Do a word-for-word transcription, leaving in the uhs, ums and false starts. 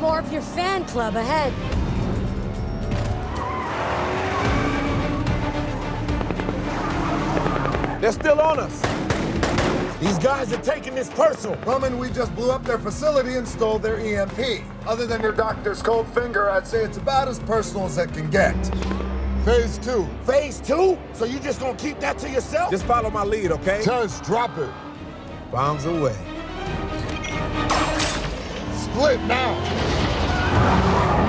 more of your fan club ahead. They're still on us. These guys are taking this personal. Roman, we just blew up their facility and stole their E M P. Other than your doctor's cold finger, I'd say it's about as personal as it can get. Phase two. Phase two? So you just gonna keep that to yourself? Just follow my lead, okay? Tez, drop it. Bombs away. Split now.